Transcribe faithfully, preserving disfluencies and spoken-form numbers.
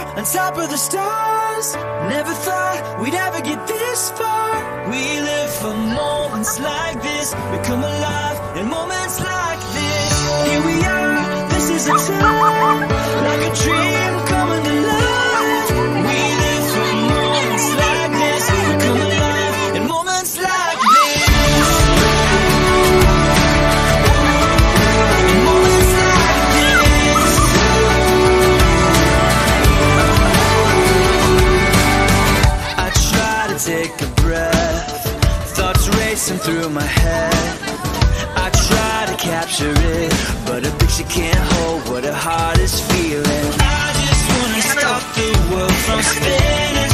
on top of the stars. Never thought we'd ever get this far. We live for moments like this. We come alive in moments like this. Here we are, this is a time, like a dream coming to life. We live for moments like this. We come alive in moments like this. In moments like this. I try to take a breath, thoughts racing through my head. I try to capture it, but a picture can't hold what a heart is feeling. I just wanna stop the world from spinning.